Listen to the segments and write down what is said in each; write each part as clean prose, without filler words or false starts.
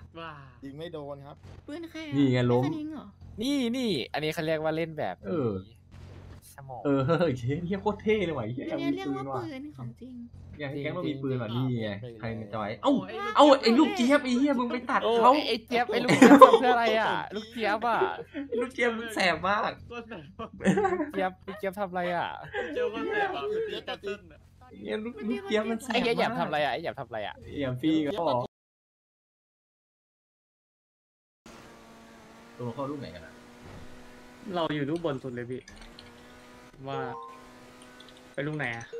ว้ายิงไม่โดนครับปืนใครนี่ไงล้มนี่อันนี้เขาเรียกว่าเล่นแบบสมองเฮียโคตรเท่เลยว่ะเฮียอันมีนี้เรียกปืว่านว่ะปืนของจริงอยากให้แก๊งเรามีปืนว่ะนี่ไงใครมันจะไว้เอ้าไอ้ไอ้ลูกเจี๊ยบไอ้เฮียมึงไปตัดเขาไอ้เจี๊ยบไอ้ลูกเจี๊ยบเพื่ออะไรอ่ะลูกเจี๊ยบอ่ะลูกเจี๊ยบมันแสบมากก็แสบเจี๊ยบทำอะไรอ่ะเจ้าก็แสบอ่ะเป็นตีกระตุ้นอ่ะเฮียลูกเจี๊ยบมันแสบไอ้มากแยบทำอะไรอ่ะไอ้แยบทำอะไรอ่ะเฮียพี่ก็ตัวเข้าลูกไหนกันอ่ะเราอยู่รูปบนสุดเลยพี่ว่าไปลูกไหนอ่ะ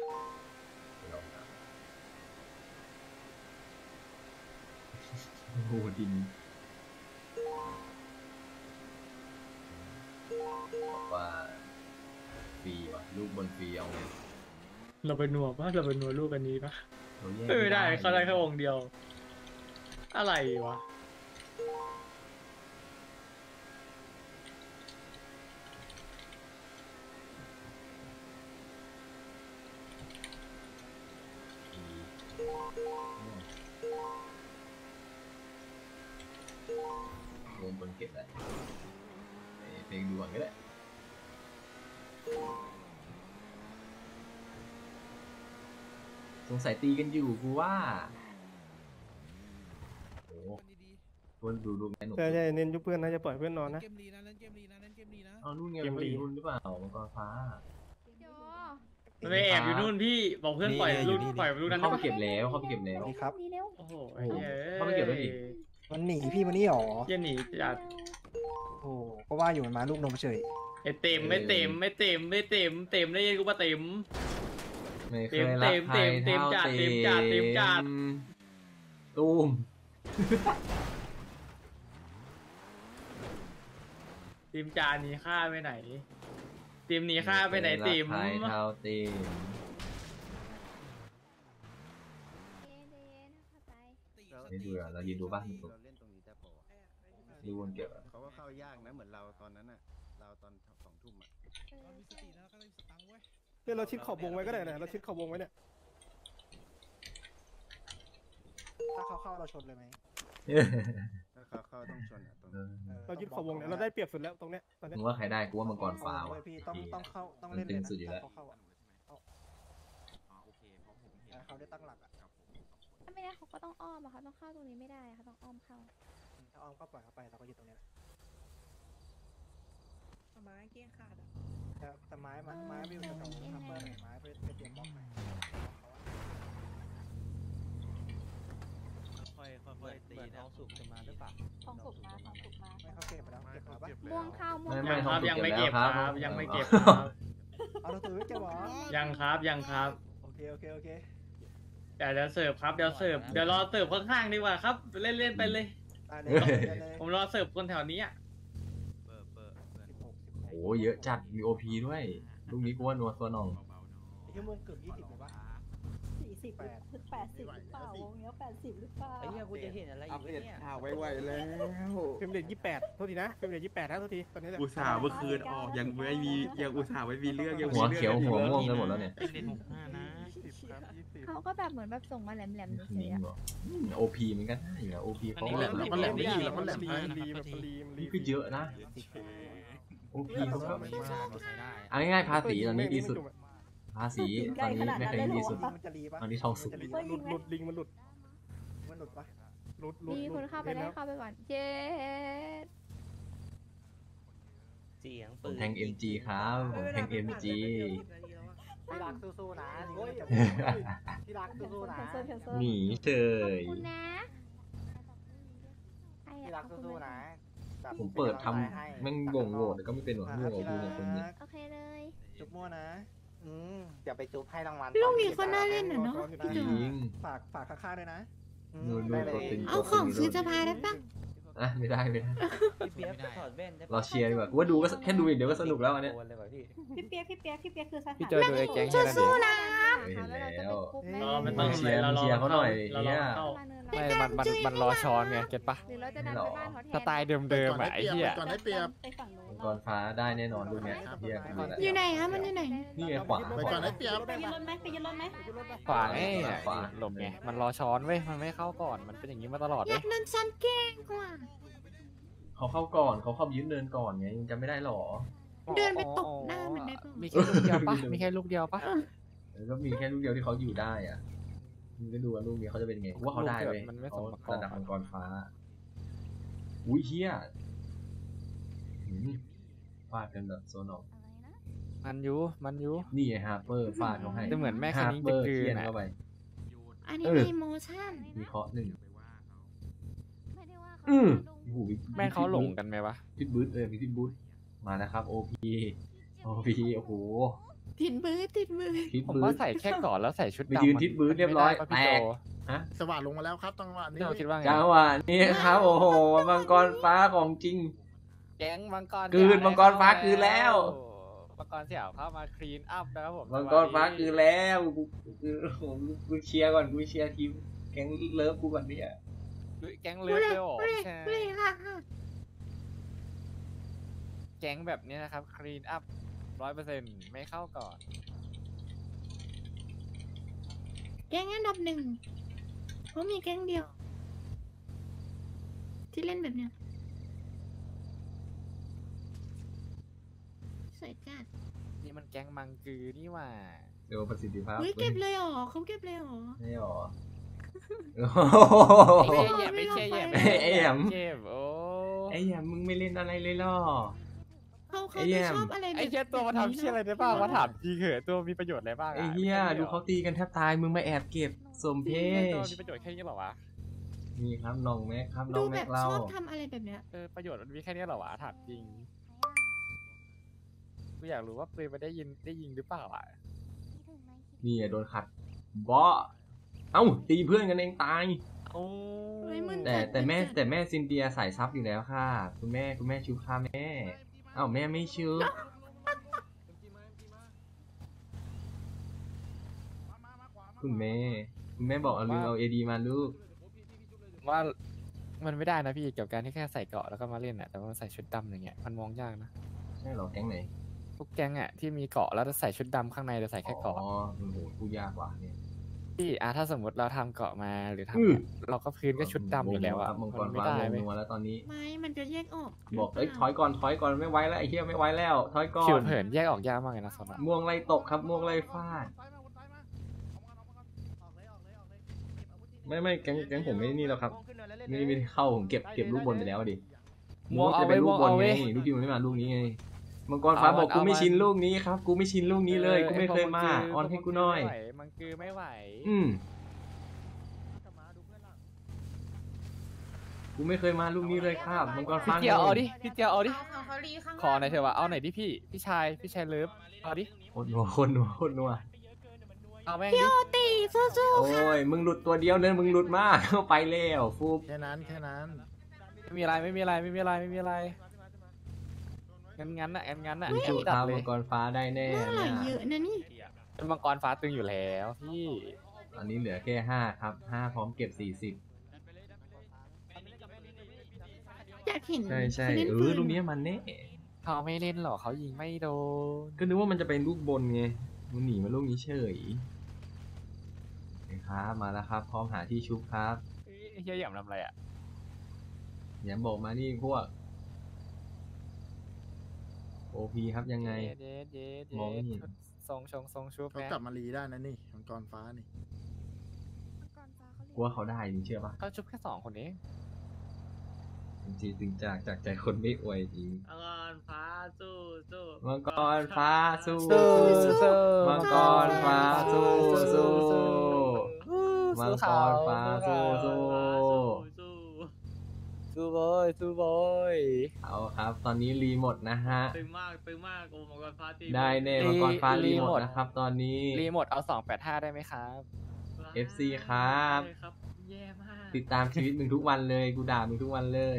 โอ้โหดินบอกว่าฟรีว่ะลูกบนฟรีเอาไงเราไปนัวปะเราไปนัวลูกอันนี้ปะเราแยกไม่ได้เขาได้แค่วงเดียว อะไรวะรวมบนเก็บแหละเพลงดูก่อนก็ได้สงสัยตีกันอยู่กูว่าโอ้คนดูไงหนุ่มใช่เน้นยุบเพื่อนนะจะปล่อยเพื่อนนอนนะเกมลีนะเล่นเกมลีนะเล่นเกมลีนะเอานู่นไงมันอยู่นู่นหรือเปล่ามังกรฟ้ามันไปแอบอยู่นู่นพี่บอกเพื่อนปล่อยลูกปล่อยลูกนั้นเข้าไปเก็บแล้วเข้าไปเก็บแล้วนี่ครับโอ้โหไอ้เหี้ยเข้าไปเก็บแล้วดิมันหนีพี่มันนี่หรอเหี้ยหนีจัดโอ้ก็ว่าอยู่มันมาลูกนมเฉยไอ้เต็มได้ยินกูปะเต็มไม่เคยรักใครเท่าเต็มตุ้มติมจานหนีค่าไปไหนติมหนีค่าไปไหนติมใครเท่าเต็มไม่ดูอ่ะเรายืนดูบ้างดูวนเก็บอ่ะเขาก็เข้ายากนะเหมือนเราตอนนั้นอ่ะเราตอน2 ทุ่มอ่ะเรามีสตินะเราก็มีสตังค์เว้ยเพื่อนเราชิดขอบวงไว้ก็ได้นะเราชิดขอบวงไว้เนี่ยถ้าเขาเข้าเราชนเลยไหมถ้าเขาเข้าต้องชนอ่ะตรงนั้นเราชิดขอบวงเนี่ยเราได้เปรียบสุดแล้วตรงเนี้ยตอนเนี้ยมึงว่าใครได้กูว่ามังกรฟ้าว่ะพี่ต้องเข้าต้องเล่นเลยนะเขาเข้าอ่ะเขาได้ตั้งหลักอ่ะถ้าไม่ได้เขาก็ต้องอ้อมอะเขาต้องเข้าตรงนี้ไม่ได้เขาต้องอ้อมเข้าถ้าอ้อมก็ปล่อยเขาไปเราก็อยู่ตรงนี้ไม้เกี้ยงขาดอ่ะแต่ไม้ไม่อยู่แถวทัมเบอร์ไหนไม้ไปเตรียมบล็อกไหนค่อยตีนะสุกจะมาหรือเปล่าของสุกมาไม่เขาเก็บไปแล้วเก็บแล้วปะม่วงข้าวม่วงไม่ครับยังไม่เก็บครับยังไม่เก็บครับเอาเราตัวไม่เก็บหรอยังครับโอเคเดี๋ยวเสิร์ฟครับเดี๋ยวรอเสิร์ฟข้างๆดีกว่าครับเล่นไปเลยได้เลยผมรอเสิร์ฟคนแถวนี้อ่ะโอ้เยอะจัดมี OP ด้วยลูกนี้กูว่านัวตัวหน่องชั่วโมงเกือบ20เลยปะ 80 หรือเปล่าวงเนี้ย80หรือเปล่าไอ้เหี้ยกูจะเห็นอะไรอยู่เนี่ยไวๆแล้วเฟรมเรท28โทษทีนะเฟรมเรท28นะโทษทีตอนนี้อุตส่าห์เมื่อคืนออกยังไม่มียังอุตส่าห์ไม่มีเรื่องยังหัวเขียวหัวม่วงกันหมดแล้วเนี่ยเขาก็แบบเหมือนแบบส่งมาแหลมๆเฉยๆอะ OP มันก็ได้อยู่นะ OP เขานี่แหละแล้วก็แหลมนี่แล้วก็แหลมให้นี่คือเยอะนะ OP เขาก็เอาง่ายๆภาษีตอนนี้ดีสุดภาษีตอนนี้ไม่เคยดีสุดมันจะรีปะตอนนี้ทองสุกหลุดลิงมันหลุดปะหลุดมีคนเข้าไปได้เข้าไปก่อนเจ๊เสียงผปืมนแทง MG ครับผมแทง MG ที่รักสู้ๆนะที่รักสู้ๆนะหนีเฉยคุณนะที่รักสู้ๆนะผมเปิดทำแม่งวงโหวตแต่ก็ไม่เป็นหวังมั่วกูเนี่ยคนนี้โอเคเลยจุ๊บมั่วนะอย่าไปจุ๊บให้รางวัลลูกนี้คนน่าเล่นเนาะจริงฝากข้างๆด้วยนะนู่นตัวตึงเอาของซื้อจะพาได้ปะอ่ะไม่ได้พี่เปียกถอดแว่นได้เราเชียร์ดีกว่ากูว่าดูก็แค่ดูอย่างเดียวก็สนุกแล้วอันเนี้ยพี่เปียกคือสถานพี่เจอดูไอ้แก๊งแค่นั้นเองสู้ๆนะเห็นแล้วไม่ต้องเชียร์เขาหน่อยเนี่ยไม่มันรอช้อนไงเก็ตปะหรือเราจะดันไปบ้านเขาแทนสไตล์เดิมๆอ่ะไอ้เหี้ยก่อนได้เปรียบไปฝั่งนู้นมังกรฟ้าได้แน่นอนลูกเนี้ยเฮียกูดูแลอยู่ไหนคะมันอยู่ไหนนี่ไงขวาไปก่อนได้เปรียบไปยืนรถไหมไปยืนรถไหมขวาไงหลบไงมันรอช้อนเว้ยมันไม่เข้าก่อนมันเป็นอย่างนี้มาตลอดอเว้ยาย กโดนฉันแกล้งเขาเข้าก่อนเขาเข้ายึดเนินก่อนไงยังจำไม่ได้หรอเดินไปตบหน้ามันได้ปะมีแค่ลูกเดียวปะมีแค่ลูกเดียวปะก็มีแค่ลูกเดียวที่เขาอยู่ได้อ่ะมึงก็ดูว่าลูกนี้เขาจะเป็นไงว่าเขาได้เลยมันไม่สเขามประกอบระดับมังกรฟ้าอุ้ยเฮียฟาดกันแบบโซนออกมันอยู่นี่ไงฮาร์เปอร์ฟาดเขาให้จะเหมือนแม่คฮาณิ้ร์งเปอร์จะกลืนเทียนอะเข้าไปอันนี้มีโมชั่นมีเคาะหนึ่งไม่ได้ว่าอืเขามโอ้โหแม่งเขาหลงกันไหมวะพิทบูธมีพิทบูธมานะครับโอพีโอ้โหติดมือพิทผมบูว่าธใส่แค่ก่อนแล้วใส่ชุดไปดำยืนทิศบื้อเรียบร้อยมันไม่ได้ปะพี่แตกโจฮะสว่านลงมาแล้วครับจังหวะนี้พี่โจคิดว่าไงจังหวะนี้ครับโอ้โหมังกรฟ้าของจริงแก๊งมังกรกลืนมังกรฟ้ากลืนแล้วมังกรเสี่ยวเข้ามาคลีนอัพนะครับผมมังกรฟ้าคือแล้วกูเชียร์ก่อนกูเชียร์ทีมแก๊งเลิฟกูก่อนเนี่ยแก๊งเลิฟเลยเหรอใช่ค่ะแก๊งแบบนี้นะครับคลีนอัพ100%ไม่เข้าก่อนแก๊งอันดับหนึ่งเขามีแก๊งเดียว ที่เล่นแบบเนี้ยสวยจัดนี่มันแก๊งมังกือนี่หว่าเดี๋ยวประสิทธิภาพเฮ้ยเก็บเลยเหรอเขาเก็บเลยเหรอไม่หรอไม่ใช่แย่ไอ้แหมเจ็บโอ้ไอ้แหมมึงไม่เล่นอะไรเลยหรอเขาไอ้ไม่แยมชอบอะไรแบบไอ้เหี้ยตัวมาทำเชี่ยอะไรได้บ้างมาถามจริงเหอะตัวมีประโยชน์อะไรบ้างะไอ้เหี้ยดูเขาตีกันแทบตายมึงมาแอบเก็บสมเพตัวชมีประโยชน์แค่นี้เหรอวะนี่ครับน้องแม็กครับน้ดูองแบแม็บกเราชอบทำอะไรแบบเนี้ยประโยชน์มันมีแค่นี้เหรอวะถามจริงกูอยากรู้ว่าปืนมันได้ยิงหรือเปล่าอ่ะนี่โดนขัดบอเอ้าตีเพื่อนกันเองตายโอ้เฮ้ยมึงแต่แม่ซินเดียใส่ซับอยู่แล้วค่ะคุณแม่ชูค่ะแม่เอ้าแม่ไม่ชูคุณแม่บอกเอาลืมเอาเอดีมาลูกว่ามันไม่ได้นะพี่กับการที่แค่ใส่เกราะแล้วก็มาเล่นอ่ะแต่ว่าใส่ชุดดำอย่างเงี้ยมันมองยากนะใช่เหรอแก๊งไหนทุกแก๊งอ่ะที่มีเกราะแล้วจะใส่ชุดดำข้างในจะใส่แค่เกราะอ๋อโอ้โหพูดยากกว่าเนี่ยพี่ถ้าสมมติเราทำเกราะมาหรือทำอืมเราก็พื้นก็ชุดดำอยู่แล้วอ่ะมังกมัรนไม่ฟ้าได้ลงเว้ยนัวแล้วตอนนี้ไม่มันจะแยกออกบอกถอยก่อนไม่ไหวแล้วไอ้เหี้ยไม่ไหวแล้วถอยก่อผิวน เผินแยกออกยากมากเลยนะสำหรับม่วงไล่ตกครับม่วงไล่ฟาดไม่แก๊งผมไม่นี่แล้วครับไม่ได้เข้าผมเก็บลูกบนไปแล้วดิม่วงเอาจะไว้เป็นลูม่วกงบอลเอาไงไว้ลูกที่มันไม่มาลูกนี้ไงมังกรฟ้าบอกกูไม่ชินลูกนี้ครับกูไม่ชินลูกนี้เลยกูไม่เคยมาออนให้กูหน่อยมังกือไม่ไหวกูไม่เคยมาลูกนี้เลยครับมังกรฟ้าพี่เจียวเอาดิพี่เจียวเอาดิเขาลีข้างขอหน่อยเถอะวะเอาหน่อยดิพี่ชายเลิฟเอาดิคนนัวเอาแม่งพี่ดิโอตีสู้โอ้ยมึงหลุดตัวเดียวเดินมึงหลุดมากเข้าไปแล้วฟูบแค่นั้นไม่มีอะไรงั้นอ่ะชูจัดข้าวเลมัยงกรฟ้าได้แน่ๆน่าไหลเนี่ยเยอะนะนี่เป็นมังกรฟ้าตึงอยู่แล้วพี่ตอนนี้เหลือแค่5ครับ5พร้อมเก็บ40 อยากเห็นใช่เขาเล่นเอปือน ลูกนี้มันแน่เขาไม่เล่นหรอกเขายิงไม่โดนก็นึกว่ามันจะเป็นลูกบนไงมันหนีมาลูกนี้เฉยครับมาแล้วครับพร้อมหาที่ชุบครับเฮียหยำทำอะไรอ่ะอย่าบอกมานี่พวกโอพีครับยังไงเด็ดมองไม่เห็นทรงชุบเขานะกลับมารีได้นะนี่มังกรฟ้านี่กลัวเขาได้จริงเชื่อปะเขาชุบแค่2 คนเองจริงจากใจคนไม่อวยจริงมังกรฟ้าสู้มังกรฟ้าสู้สู้มังกรฟ้าสู้มังกรฟ้าสู้สู้บอยเอาครับ ตอนนี้รีหมดนะฮะตึงมากโอ้มังกรฟ้าตีได้แน่มังกรฟ้ารีหมดนะครับ ตอนนี้รีโมทเอา285ได้ไหมครับ FC ครับแย่มากติดตามชีวิตมึงทุกวันเลยกูด่ามึงทุกวันเลย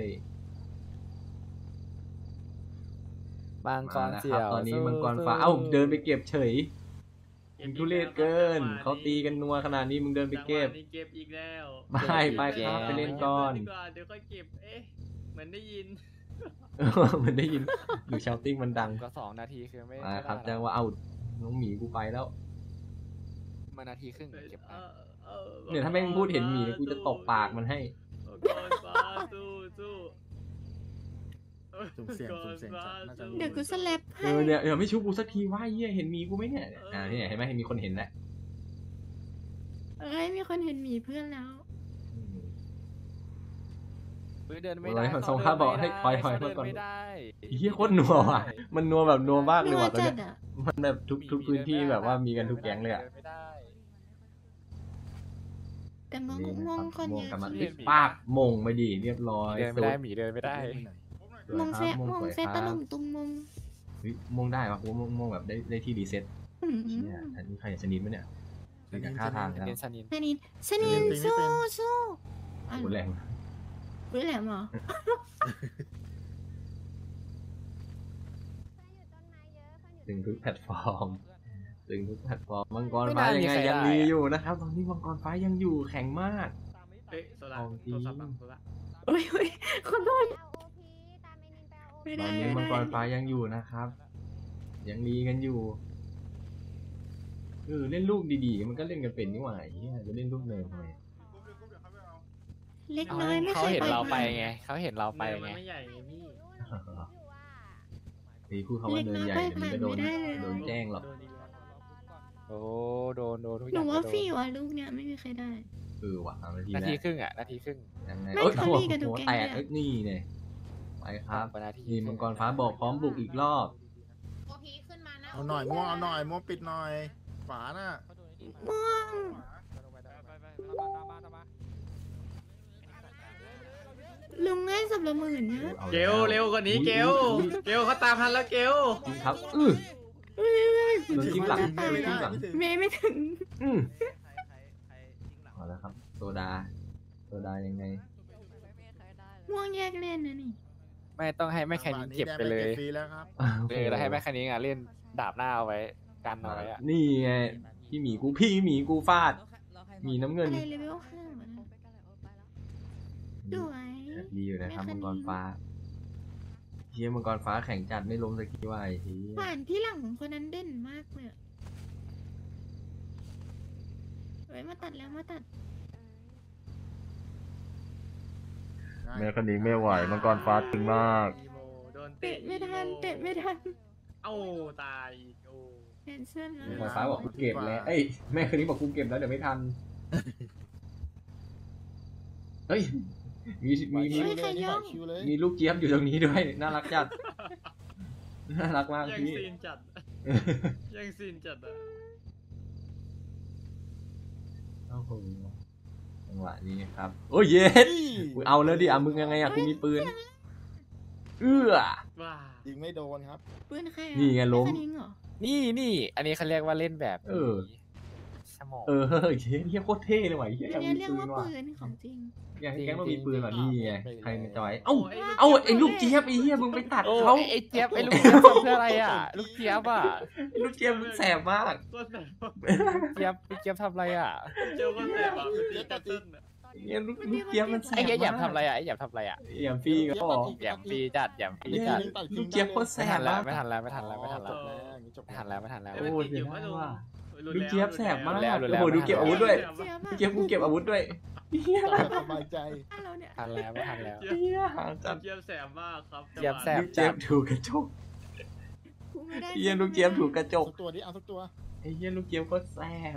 มังกมาร แล้วเสี่ครัยบวตอนนี้มังกรฟ้าเอ้าเดินไปเก็บเฉยมึงทุเรศเกินเขาตีกันนัวขนาดนี้มึงเดินไปเก็บเก็บอีกแล้วไปครับไปเล่นก่อนดีกว่าเดี๋ยวค่อยเก็บเหมือนได้ยินมันได้ยินอยู่ชาวติ้งมันดังก็2 นาทีคือไม่มาครับไม่ได้แจ้งว่าเอาน้องหมีกูไปแล้วมานาทีครึ่งเก็บไปเนี่ยถ้าแม่งพูดเห็นหมีเนี่ยกูจะตบปากมันให้มังกรฟ้าสู้สุ่มเสี่ยงจัดน่าจะเดี๋ยวกูสแลปเออเนี่ยเดี๋ยวไม่ชุบกูสักทีว่าเฮียเห็นมีกูไหมเนี่ยเนี่ยเห็นไหมเห็นมีคนเห็นแล้วเอ้ยมีคนเห็นหมีเพื่อนแล้วเดินไม่อะไรได้มันส่งภาพบอกให้ถอยเขามาเดินก่อนไม่ได้เฮียโคตรนัวว่ะมันนัวแบบนัวมากเลยนัวว่ะตอนจัเนี้ดยอ่ะมันแบบทุกพื้นที่แบบว่ามีกันทุกแก๊งเลยอะดินไม่ได้แต่มองนี่นะมองครับคนเยอะกลับมาจริงปากมงไปดีเรียบร้อยเดินไม่ได้หมีเดินไม่ได้มองเซะมองเซะตะลุมตุมมงมงได้ปะกูมงแบบได้ที่รีเซ็ตอืมเนี่ยอันนี้ใครอยากชนิดไหมเนี่ยมีแต่ท่าทางแล้วเดินชานินชนินชนินสู้สู้อ่ะโหแรงเฮ้ยแหลมเหรอถึงทุกแพลตฟอร์มถึงทุกแพลตฟอร์มมังกรฟ้ายังไงยังมีอยู่นะครับตอนนี้มังกรฟ้ายังอยู่แข็งมากเอ้ยโซล่าของจริโทงรศัพท์บังโซล่าโอ้ยโอ้ยขอโทษไม่ตได้อนนี้ไม่มังกได้รฟ้ายังอยู่นะครับ ยังมีกันอยู่เล่นลูกดีๆมันก็เล่นกันเป็นนี่หว่าไอ้เหี้ยจะเล่นลูกเนินทำไมเล็กน้อยไม่เขาเคยเห็นปล่อยเราไปผ่านไงเขาเห็นเราไปเนินมัไงนไม่ใหญ่ไงพี่ตีพูดคำว่าเนินใหญ่เดี๋ยวมันก็โดนแจ้งหรอกโดนดีกว่าโอ้โดนทุกอหนูย่างว่าโดนฟี่ว่ะลูกเนี่ยไม่มีใครได้ว่ะ3 นาทีนาแล้ทีวครึ่งอ่ะนาทีครึ่งยังไงไม่โอ้ยเขาหัวมีกันทุกหัวแก๊งแตกเลยอะนี่เนี่ยไปครับกว่านาทีนี่มังกรฟ้าบอกพร้อมบุกอีกรอบเอาหน่อยม่วงเอาหน่อยม่วงปิดหน่อยฝาน่ะม่วงลุงให้สับละหมื่นเนี่ยอาเกลเร็วกว่านี้เกลเกลเขาตามทันแล้วเกลจริงครับโดนจิ้มหลังโดนจิ้มหลังเมย์ไม่ถึงเอาแล้วครับโซดายังไงม่วงแยกเล่นนะนี่ไม่ต้องให้แม่แค่นี้เก็บไปเลยฟรีแล้วครับแล้วให้แม่แค่นี้เล่นดาบหน้าเอาไว้กันเอาไว้อะนี่ไงพี่หมีกูฟาดหมีน้ำเงินอะไรเลเวล5วะนะสวยดีอยู่นะครับมังกรฟ้าเฮียมังกรฟ้าแข่งจัดไม่ล้มสักทีว่าไอ้ทีผ่านที่หลังของคนนั้นเด่นมากเลยอะไว้มาตัดแล้วมาตัดแม่คนนี้ไม่ไหวมังกรฟ้าตึงมากอีโมโดนเตะไม่ทันเตะไม่ทันเอ้าตายอีกโอ้แคนเซิลแล้มังกรวฟ้าบอกกูเก็บแล้วเอ้ยแม่คนนี้บอกกูเก็บแล้วเดี๋ยวไม่ทันเฮ้ยมีเฮ้ยใครย่องมีลูกเจี๊ยบอยู่ตรงนี้ด้วยน่ารักจัดน่ารักมากยังพี่ซีนจัดยังซีนจัดอ่ะโอ้โหจังหวะนี้ครับโอ้ยเย็ดกูเอาแล้วดิมึงยังไงกูมีปืนว้ายิงไม่โดนครับปืนใครอะนี่ไงล้มแค่นี้เหรอนี่อันนี้เขาเรียกว่าเล่นแบบสมองเฮียโคตรเท่เลยว่ะเฮียอัอน ยากนี้มีเรียกปืนว่าว่ะปืนของจริงอยากให้แก๊งมันมีปืนว่ะนี่ไงใครมันจอยโอ้เอ้าไอ้ลูกเจี๊ยบไอ้เฮียมึงไปตัดโอ้เขาไอ้เจี๊ยบไอ้ลูกเจี๊ยบทำเพื่ออะไรอ่ะลูกเจี๊ยบอ่ะลูกเจี๊ยบมึงแสบมากก็แสบเจี๊ยบทำอะไรอ่ะเจอก็แสบอ่ะเป็นตีกันเต้นอ่ะเฮียลูกเจี๊ยบมันแสบไอ้มากแยบทำอะไรอ่ะไอ้แยบทำอะไรอ่ะแยมฟรีก็บอกแยบปีจัดแยบปีเฮียจัดลูกเจี๊ยบโคตรแสไม่ทันบแล้วมากไม่ทันแล้วไม่ทันแล้วไม่ทันแล้วไม่ทันแล้วโอ้เสียดายว่ะรุนลูกแรงเจี๊ยบแสบมากรุนแรงโอ้โหดูเก็บอาวุธด้วยเจี๊ยบลูกเจี๊ยบกูเก็บอาวุธด้วยเฮียสบายใจอะเราเนี่ยทันแล้วไม่ทันแล้วเฮียจัดเจี๊ยบแสบมากครับเจี๊ยบแสบลูกเจี๊ยบถูกกระจกกูไม่ได้เฮียลูกเจี๊ยบถูกกระจกทุกตัวดิเอาทุกตัวไอ้เฮียลูกเจี๊ยบก็แสบ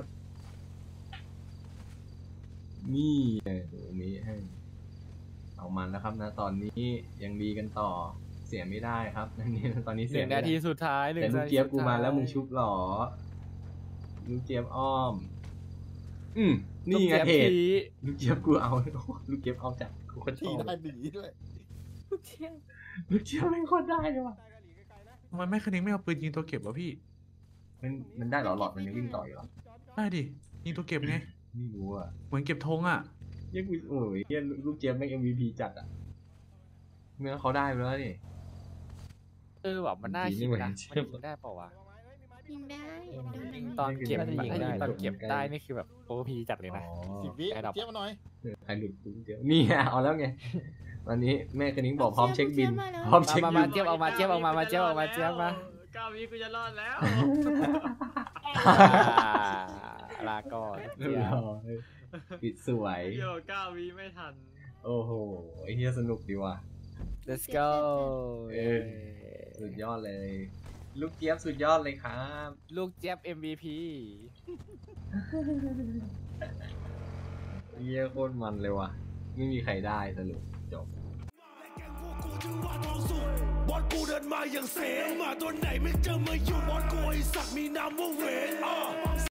นี่ไงตรงนี้ให้เอามันแล้วครับนะตอนนี้ยังดีกันต่อเสียไม่ได้ครับนี่ตอนนี้หเสียนึ่งไม่นาได้ทีสุดท้ายแต่ลูกเจี๊ยบกูมาแล้วมึงชุบหรอลูกเจี๊ยบอ้อมนี่ไงเหตุลูกเจี๊ยบกูเอาลูกเจี๊ยบเอาจากกูก็ชทีอบได้หนีด้วยลูกเจี๊ยบลูกเจี๊ยบไม่โคตรได้เลยว่ะทำไมแม่คันนิ้งไม่เอาปืนยิงตัวเก็บวะพี่มันได้เหรอหลอดมันยังวิ่งต่ออยู่เหรอได้ดิ ยิงตัวเก็บไงไม่รู้อ่ะเหมือนเก็บธงอ่ะเฮียกูโอ้ยเฮียลูกเจี๊ยบแม่ง MVP จัดอ่ะเมื่อเขาได้ไปแล้วนี่แบบมันน่าคิดนะมันยิงได้เปล่าวะยิงได้โดนอะไรตอนเก็บถ้ายิงตอนเก็บได้นี่คือแบบโอพีจัดเลยนะ 10 วิเจี๊ยบมาหน่อยใครหลุดกูเจี๊ยบนี่ไงเอาแล้วไงตอนนี้แม่คันนิ้งบอกพร้อมเช็คบินพร้อมเช็คบิมาน เจี๊ยบออกมาเจี๊ยบออกมาเจี๊ยบออกมาเจี๊ยบมา 9 วิกูจะรอดแล้วลาก่อนเรียบร้อยปิดสวยเดี๋ยว9 วิไม่ทันโอ้โหไอ้เฮียสนุกดีว่ะ let's go เออ สุดยอดเลย ลูกเจี๊ยบสุดยอดเลยครับลูกเจี๊ยบ MVP เยี่ยโคตรมันเลยว่ะ ไม่มีใครได้สรุปจบบอสกูเดินมาอย่างเสมาตัวไหนไม่เจอมาอยู่บอสกูไอสักมีนามว่าเวน